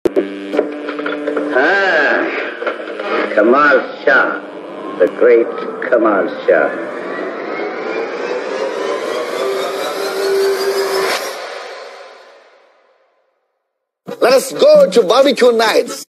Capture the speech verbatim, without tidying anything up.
Ah, Kamal Shah, the great Kamal Shah. Let us go to barbecue nights.